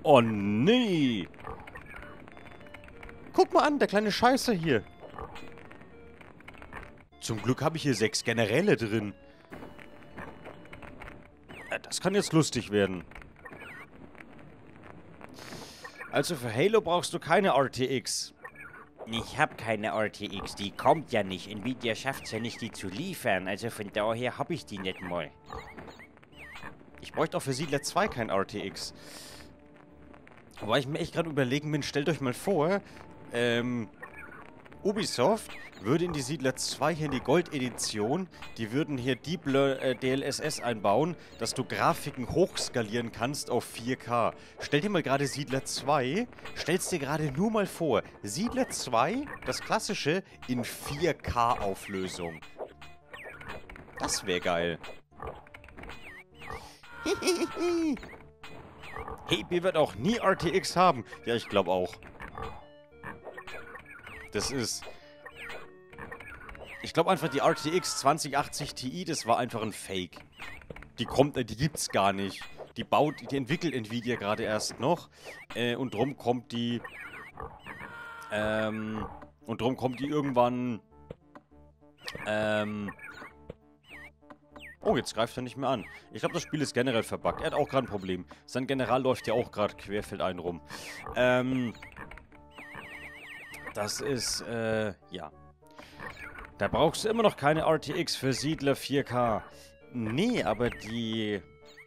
Oh, nee. Guck mal an, der kleine Scheißer hier. Zum Glück habe ich hier 6 Generäle drin. Das kann jetzt lustig werden. Also für Halo brauchst du keine RTX. Ich habe keine RTX, die kommt ja nicht. Nvidia schafft es ja nicht, die zu liefern. Also von daher habe ich die nicht mal. Ich bräuchte auch für Siedler 2 kein RTX. Aber ich mir echt gerade überlegen bin, stellt euch mal vor, Ubisoft würde in die Siedler 2 hier in die Gold-Edition, die würden hier Deep DLSS einbauen, dass du Grafiken hochskalieren kannst auf 4K. Stell dir mal gerade Siedler 2, stellst dir gerade nur mal vor, Siedler 2, das klassische, in 4K-Auflösung. Das wäre geil. Hepi wird auch nie RTX haben. Ja, ich glaube auch. Das ist... Ich glaube einfach, die RTX 2080 Ti, das war einfach ein Fake. Die gibt's gar nicht. Die entwickelt Nvidia gerade erst noch. Und drum kommt die... irgendwann... Oh, jetzt greift er nicht mehr an. Ich glaube, das Spiel ist generell verbuggt. Er hat auch gerade ein Problem. Sein General läuft ja auch gerade querfeldein rum. Das ist, ja. Da brauchst du immer noch keine RTX für Siedler 4K. Nee, aber die...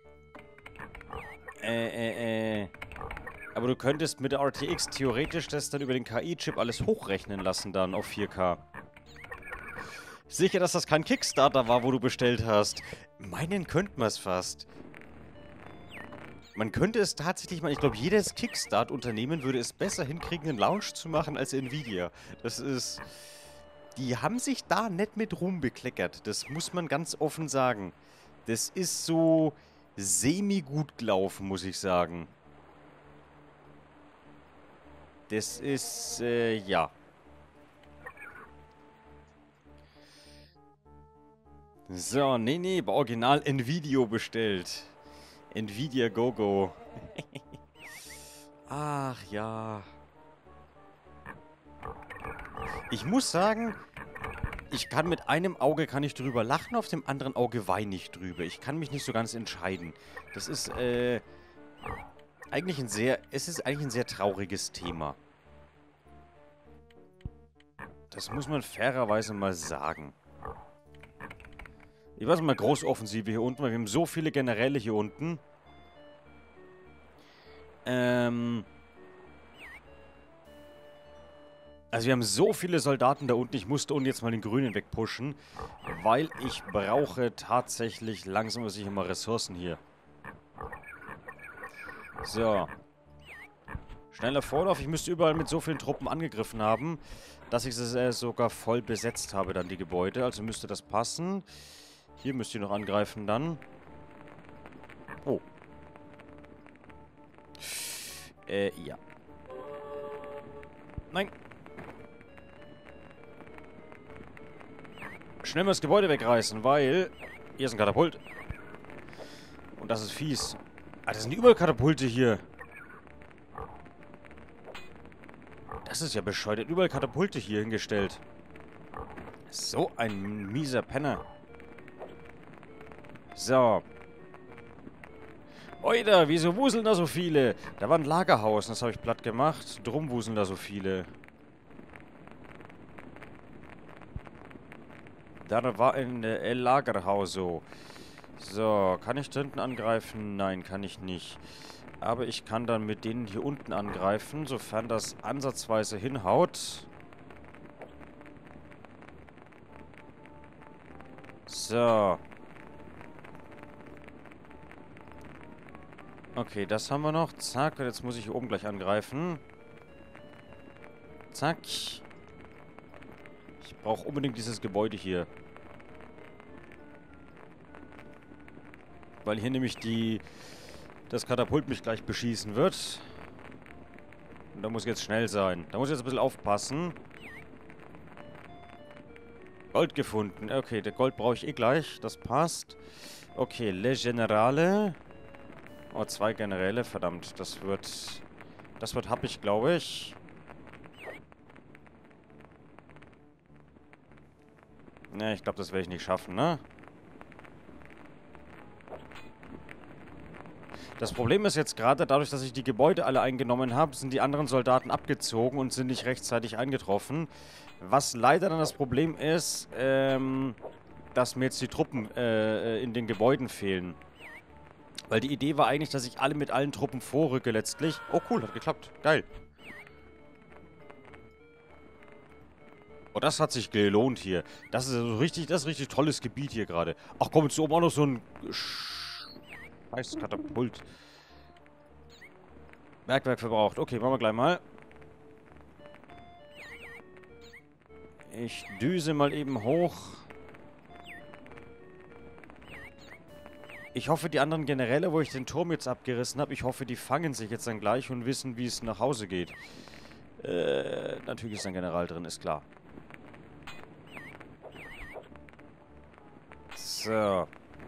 Aber du könntest mit der RTX theoretisch das dann über den KI-Chip alles hochrechnen lassen dann auf 4K. Sicher, dass das kein Kickstarter war, wo du bestellt hast. Meinen könnte man es fast. Man könnte es tatsächlich mal... Ich glaube, jedes Kickstart-Unternehmen würde es besser hinkriegen, einen Launch zu machen als Nvidia. Das ist... Die haben sich da nicht mit Ruhm bekleckert. Das muss man ganz offen sagen. Das ist so semi-gut gelaufen, muss ich sagen. Das ist, ja. So, nee, bei Original Nvidia bestellt. Nvidia GoGo. Ach ja. Ich muss sagen, mit einem Auge kann ich drüber lachen, auf dem anderen Auge weine ich drüber. Ich kann mich nicht so ganz entscheiden. Das ist, eigentlich es ist eigentlich ein sehr trauriges Thema. Das muss man fairerweise mal sagen. Ich weiß mal, Großoffensive hier unten, weil wir haben so viele Generäle hier unten. Also wir haben so viele Soldaten da unten, ich musste unten jetzt mal den Grünen wegpushen, weil ich brauche tatsächlich langsam sicher mal Ressourcen hier. So. Schneller Vorlauf, ich müsste überall mit so vielen Truppen angegriffen haben, dass ich es sogar voll besetzt habe dann die Gebäude, also müsste das passen. Hier müsst ihr noch angreifen dann. Oh. Ja. Nein. Schnell mal das Gebäude wegreißen, weil... Hier ist ein Katapult. Und das ist fies. Ah, das sind überall Katapulte hier. Das ist ja bescheuert. Überall Katapulte hier hingestellt. So ein mieser Penner. So. Oida, wieso wuseln da so viele? Da war ein Lagerhaus, das habe ich platt gemacht. Drum wuseln da so viele. Da war ein Lagerhaus so. So, kann ich da hinten angreifen? Nein, kann ich nicht. Aber ich kann dann mit denen hier unten angreifen, sofern das ansatzweise hinhaut. So. Okay, das haben wir noch. Zack, und jetzt muss ich hier oben gleich angreifen. Zack. Ich brauche unbedingt dieses Gebäude hier. Weil hier nämlich das Katapult mich gleich beschießen wird. Und da muss ich jetzt schnell sein. Da muss ich jetzt ein bisschen aufpassen. Gold gefunden. Okay, der Gold brauche ich eh gleich. Das passt. Okay, Le Generale. Oh, 2 Generäle, verdammt. Das wird happig, glaube ich. Ne, ich glaube, das werde ich nicht schaffen, ne? Das Problem ist jetzt gerade, dadurch, dass ich die Gebäude alle eingenommen habe, sind die anderen Soldaten abgezogen und sind nicht rechtzeitig eingetroffen. Was leider dann das Problem ist, dass mir jetzt die Truppen in den Gebäuden fehlen. Weil die Idee war eigentlich, dass ich alle mit allen Truppen vorrücke letztlich. Oh cool, hat geklappt. Geil. Oh, das hat sich gelohnt hier. Das ist also richtig, das ist richtig tolles Gebiet hier gerade. Ach komm, jetzt oben auch noch so ein scheiß Katapult. Bergwerk verbraucht. Okay, machen wir gleich mal. Ich düse mal eben hoch. Ich hoffe, die anderen Generäle, wo ich den Turm jetzt abgerissen habe, ich hoffe, die fangen sich jetzt dann gleich und wissen, wie es nach Hause geht. Natürlich ist ein General drin, ist klar. So.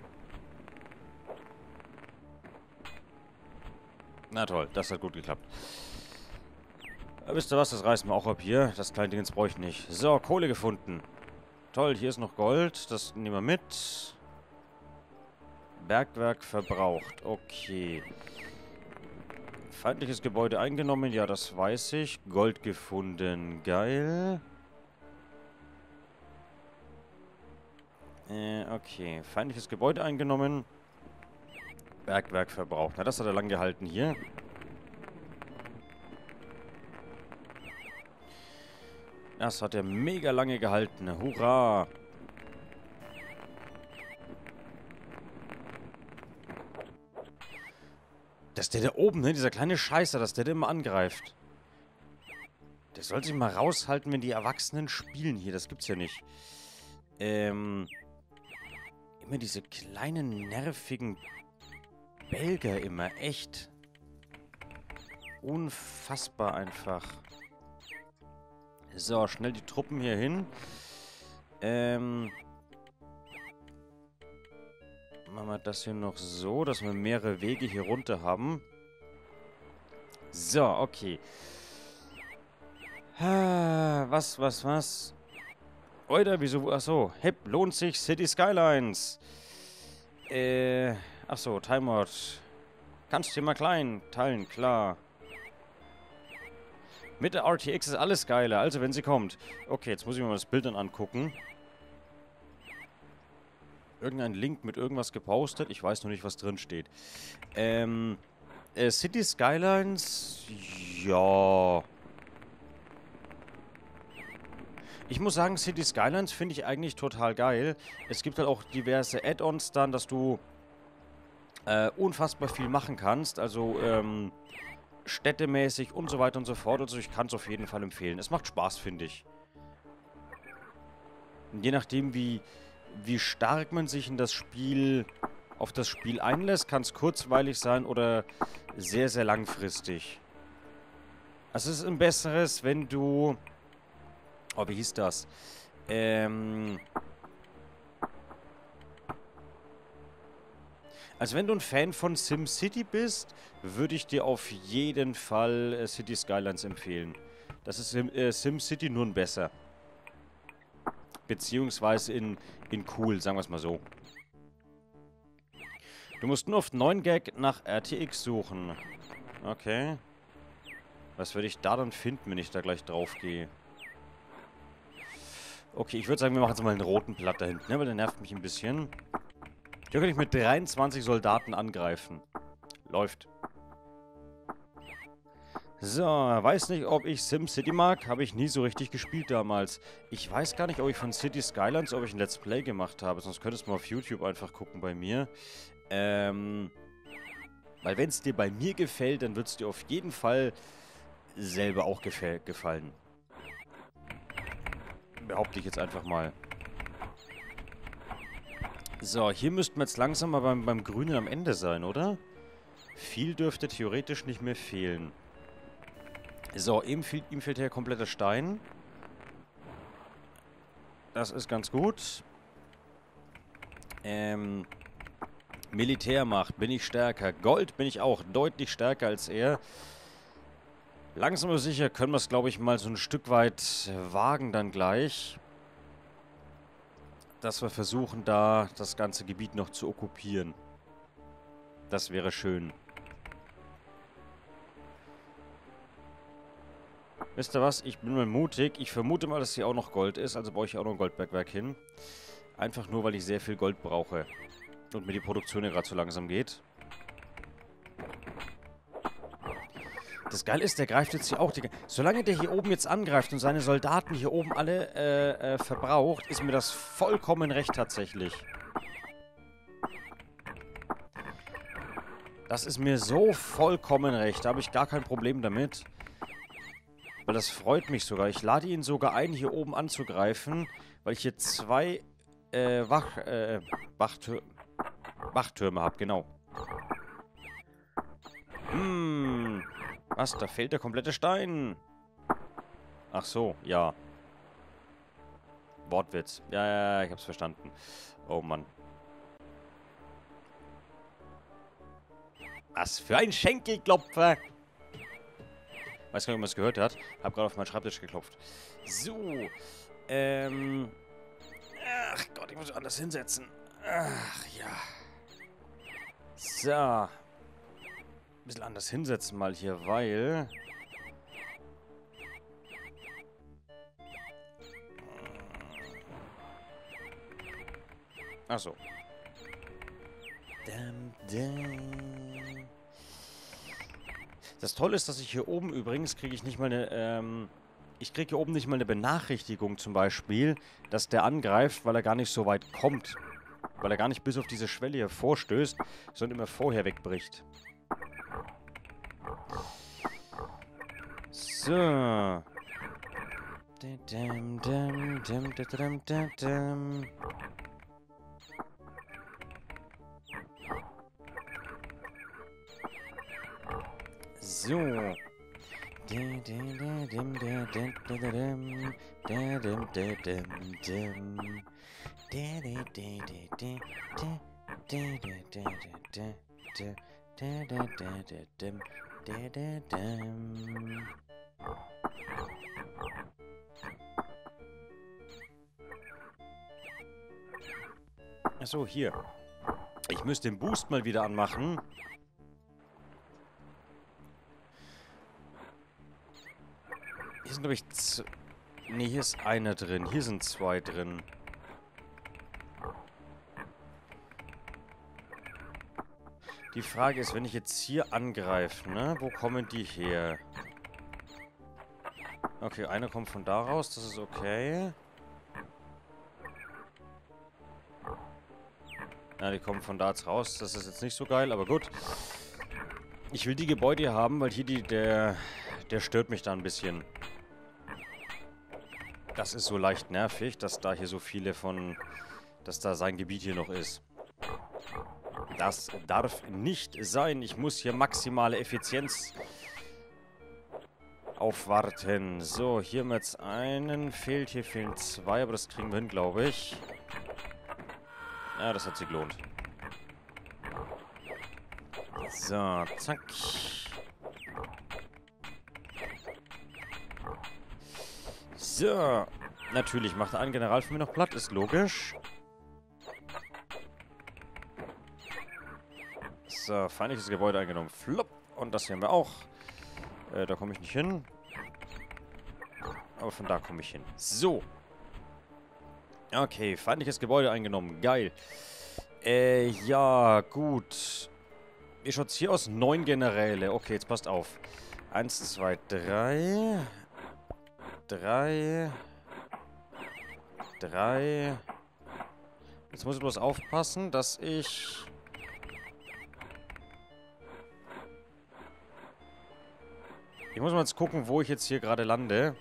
Na toll, das hat gut geklappt. Wisst ihr was, das reißen wir auch ab hier. Das kleine Ding jetzt brauche ich nicht. So, Kohle gefunden. Toll, hier ist noch Gold. Das nehmen wir mit. Bergwerk verbraucht. Okay. Feindliches Gebäude eingenommen. Ja, das weiß ich. Gold gefunden. Geil. Okay. Feindliches Gebäude eingenommen. Bergwerk verbraucht. Na, das hat er lang gehalten hier. Das hat er mega lange gehalten. Hurra! Dass der da oben, ne, dieser kleine Scheißer, dass der immer angreift. Der soll sich mal raushalten, wenn die Erwachsenen spielen hier. Das gibt's ja nicht. Immer diese kleinen, nervigen Belgier immer. Echt. Unfassbar einfach. So, schnell die Truppen hier hin. Machen wir das hier noch so, dass wir mehrere Wege hier runter haben. So, okay. Was? Oida, wieso? Achso, hip, lohnt sich City Skylines. Achso, Timeout. Kannst du mal klein teilen, klar. Mit der RTX ist alles geiler, also wenn sie kommt. Okay, jetzt muss ich mir mal das Bild dann angucken. Irgendein Link mit irgendwas gepostet. Ich weiß noch nicht, was drin steht. City Skylines. Ja. Ich muss sagen, City Skylines finde ich eigentlich total geil. Es gibt halt auch diverse Add-ons dann, dass du unfassbar viel machen kannst. Also, städtemäßig und so weiter und so fort. Also ich kann es auf jeden Fall empfehlen. Es macht Spaß, finde ich. Und je nachdem, wie stark man sich in das Spiel, auf das Spiel einlässt, kann es kurzweilig sein oder sehr, sehr langfristig. Also es ist ein besseres, wenn du... Oh, wie hieß das? Also wenn du ein Fan von SimCity bist, würde ich dir auf jeden Fall City Skylines empfehlen. Das ist SimCity nur ein besser. Beziehungsweise in cool, sagen wir es mal so. Du musst nur auf 9gag nach RTX suchen. Okay. Was würde ich da dann finden, wenn ich da gleich drauf gehe? Okay, ich würde sagen, wir machen jetzt mal einen roten Blatt da hinten, ne? Weil der nervt mich ein bisschen. Hier könnte ich mit 23 Soldaten angreifen. Läuft. So, weiß nicht, ob ich SimCity mag. Habe ich nie so richtig gespielt damals. Ich weiß gar nicht, ob ich von City Skylines, ob ich ein Let's Play gemacht habe. Sonst könntest du mal auf YouTube einfach gucken bei mir. Weil wenn es dir bei mir gefällt, dann wird es dir auf jeden Fall selber auch gefallen. Behaupte ich jetzt einfach mal. So, hier müssten wir jetzt langsam mal beim Grünen am Ende sein, oder? Viel dürfte theoretisch nicht mehr fehlen. So, ihm fehlt hier kompletter Stein. Das ist ganz gut. Militärmacht bin ich stärker. Gold bin ich auch deutlich stärker als er. Langsam aber sicher können wir es, glaube ich, mal so ein Stück weit wagen dann gleich. Dass wir versuchen, da das ganze Gebiet noch zu okkupieren. Das wäre schön. Wisst ihr was? Ich bin mal mutig. Ich vermute mal, dass hier auch noch Gold ist. Also baue ich auch noch ein Goldbergwerk hin. Einfach nur, weil ich sehr viel Gold brauche. Und mir die Produktion ja gerade so langsam geht. Das Geile ist, der greift jetzt hier auch... Solange der hier oben jetzt angreift und seine Soldaten hier oben alle verbraucht, ist mir das vollkommen recht tatsächlich. Das ist mir so vollkommen recht. Da habe ich gar kein Problem damit. Weil das freut mich sogar. Ich lade ihn sogar ein, hier oben anzugreifen, weil ich hier 2 Wachtürme habe, genau. Was? Da fehlt der komplette Stein. Ach so, ja. Wortwitz. Ja, ich hab's verstanden. Oh Mann. Was für ein Schenkelklopfer. Weiß gar nicht, ob man es gehört hat. Hab gerade auf meinen Schreibtisch geklopft. So. Ach Gott, ich muss mich anders hinsetzen. Ach ja. So. Ein bisschen anders hinsetzen mal hier, weil... Ach so. Das Tolle ist, dass ich hier oben übrigens kriege ich nicht mal eine, ich kriege hier oben nicht mal eine Benachrichtigung zum Beispiel, dass der angreift, weil er gar nicht so weit kommt. Weil er gar nicht bis auf diese Schwelle hier vorstößt, sondern immer vorher wegbricht. So. So. Achso, hier. Ich müsste den Boost mal wieder anmachen. Hier sind, glaube ich, ne, hier ist einer drin. Hier sind 2 drin. Die Frage ist, wenn ich jetzt hier angreife, ne? Wo kommen die her? Okay, einer kommt von da raus. Das ist okay. Ja, die kommen von da jetzt raus. Das ist jetzt nicht so geil, aber gut. Ich will die Gebäude hier haben, weil hier der stört mich da ein bisschen. Das ist so leicht nervig, dass da hier so viele dass da sein Gebiet hier noch ist. Das darf nicht sein. Ich muss hier maximale Effizienz aufwarten. So, hier haben wir jetzt einen. Hier fehlen 2, aber das kriegen wir hin, glaube ich. Ja, das hat sich gelohnt. So, zack. So. Natürlich macht ein General für mich noch platt, ist logisch. So, feindliches Gebäude eingenommen. Flop. Und das hier haben wir auch. Da komme ich nicht hin. Aber von da komme ich hin. So. Okay, feindliches Gebäude eingenommen. Geil. Ja, gut. Wie schaut's hier aus? 9 Generäle. Okay, jetzt passt auf. 1, 2, 3. 3. Jetzt muss ich bloß aufpassen, dass ich... Ich muss mal jetzt gucken, wo ich jetzt hier gerade lande.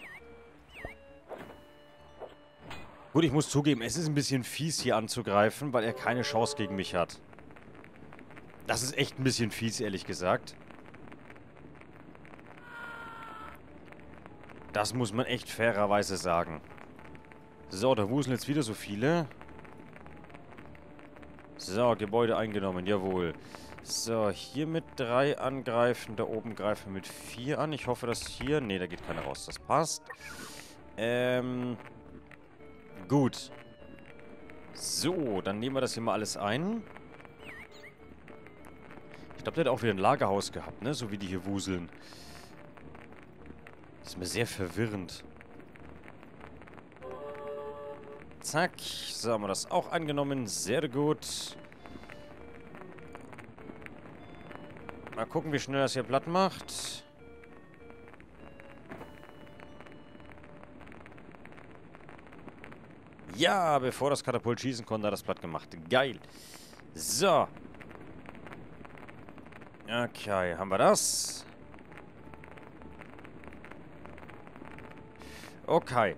Gut, ich muss zugeben, es ist ein bisschen fies hier anzugreifen, weil er keine Chance gegen mich hat. Das ist echt ein bisschen fies, ehrlich gesagt. Das muss man echt fairerweise sagen. So, da wuseln jetzt wieder so viele. So, Gebäude eingenommen, jawohl. So, hier mit 3 angreifen. Da oben greifen wir mit 4 an. Ich hoffe, dass hier... Ne, da geht keiner raus. Das passt. Gut. So, dann nehmen wir das hier mal alles ein. Ich glaube, der hat auch wieder ein Lagerhaus gehabt, ne? So wie die hier wuseln. Das ist mir sehr verwirrend. Zack. So, haben wir das auch angenommen. Sehr gut. Mal gucken, wie schnell das hier platt macht. Ja, bevor das Katapult schießen konnte, hat das platt gemacht. Geil. So. Okay, haben wir das. Okay.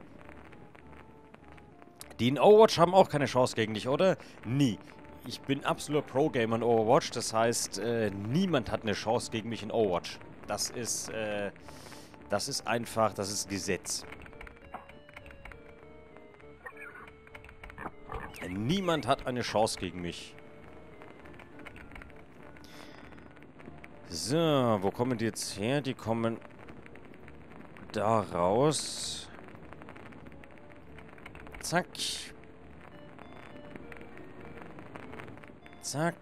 Die in Overwatch haben auch keine Chance gegen dich, oder? Nie. Ich bin absoluter Pro-Gamer in Overwatch. Das heißt, niemand hat eine Chance gegen mich in Overwatch. Das ist einfach, das ist Gesetz. Niemand hat eine Chance gegen mich. So, wo kommen die jetzt her? Die kommen da raus. Zack. Zack.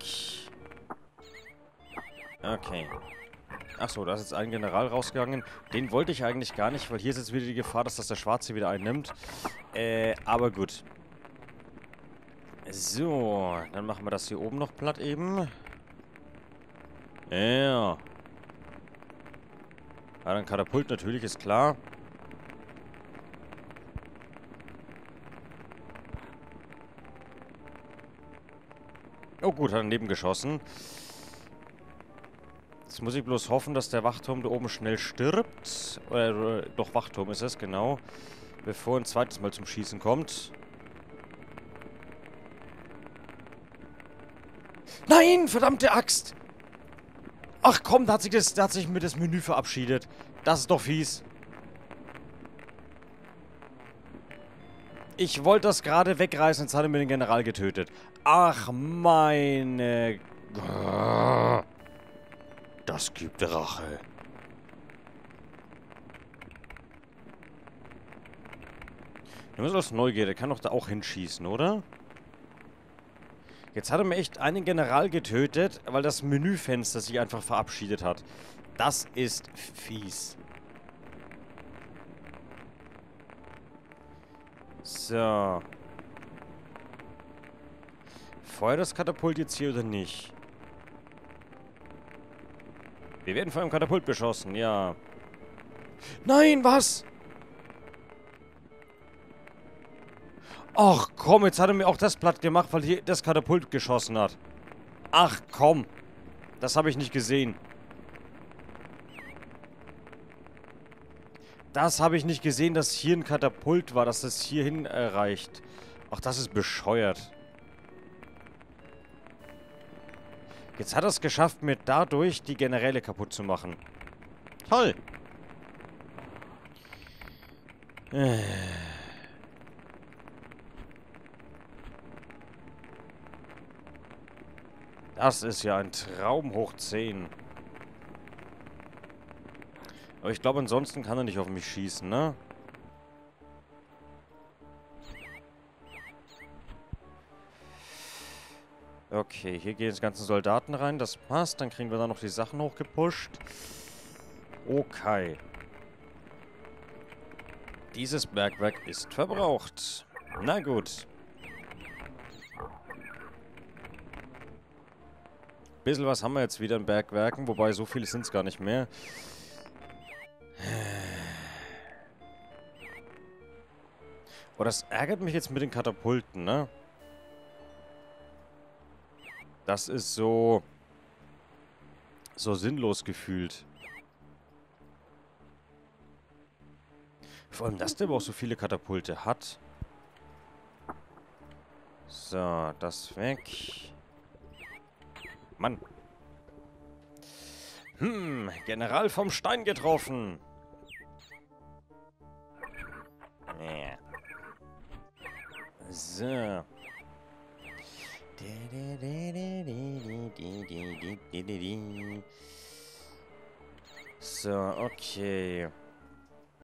Okay. Achso, da ist jetzt ein General rausgegangen. Den wollte ich eigentlich gar nicht, weil hier ist jetzt wieder die Gefahr, dass das der Schwarze wieder einnimmt. Aber gut. So, dann machen wir das hier oben noch platt eben. Ja. Ja, dann Katapult natürlich, ist klar. Oh gut, hat daneben geschossen. Jetzt muss ich bloß hoffen, dass der Wachturm da oben schnell stirbt. Oder doch, Wachturm ist es, genau. Bevor ein zweites Mal zum Schießen kommt. Nein, verdammte Axt! Ach komm, da hat sich mir das Menü verabschiedet. Das ist doch fies. Ich wollte das gerade wegreißen, jetzt hat er mir den General getötet. Ach, meine... Das gibt Rache. Wir müssen aus Neugier, der kann doch da auch hinschießen, oder? Jetzt hat er mir echt einen General getötet, weil das Menüfenster sich einfach verabschiedet hat. Das ist fies. So. Feuert das Katapult jetzt hier oder nicht? Wir werden von einem Katapult beschossen, ja. Nein, was? Ach komm, jetzt hat er mir auch das platt gemacht, weil hier das Katapult geschossen hat. Ach komm. Das habe ich nicht gesehen. Das habe ich nicht gesehen, dass hier ein Katapult war, dass das hierhin reicht. Ach, das ist bescheuert. Jetzt hat er es geschafft, mir dadurch die Generäle kaputt zu machen. Toll. Das ist ja ein Traum hoch 10. Aber ich glaube, ansonsten kann er nicht auf mich schießen, ne? Okay, hier gehen die ganzen Soldaten rein. Das passt. Dann kriegen wir da noch die Sachen hochgepusht. Okay. Dieses Bergwerk ist verbraucht. Na gut. Bisschen was haben wir jetzt wieder in Bergwerken, wobei so viele sind es gar nicht mehr. Oh, das ärgert mich jetzt mit den Katapulten, ne? Das ist so sinnlos gefühlt. Vor allem, dass der aber auch so viele Katapulte hat. So, das weg. Mann. General vom Stein getroffen. Ja. So. So, okay.